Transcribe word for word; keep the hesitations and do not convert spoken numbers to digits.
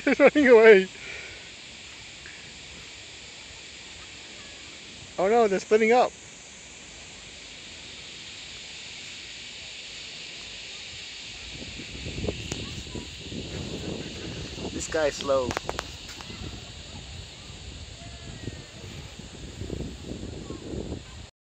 They're running away. Oh no, they're splitting up. This guy's slow.